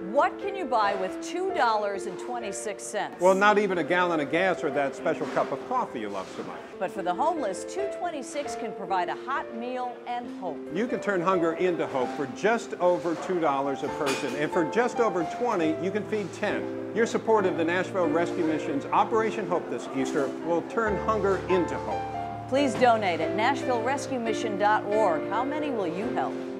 What can you buy with $2.26? Well, not even a gallon of gas or that special cup of coffee you love so much. But for the homeless, $2.26 can provide a hot meal and hope. You can turn hunger into hope for just over $2 a person, and for just over $20, you can feed 10. Your support of the Nashville Rescue Mission's Operation Hope this Easter will turn hunger into hope. Please donate at NashvilleRescueMission.org. How many will you help?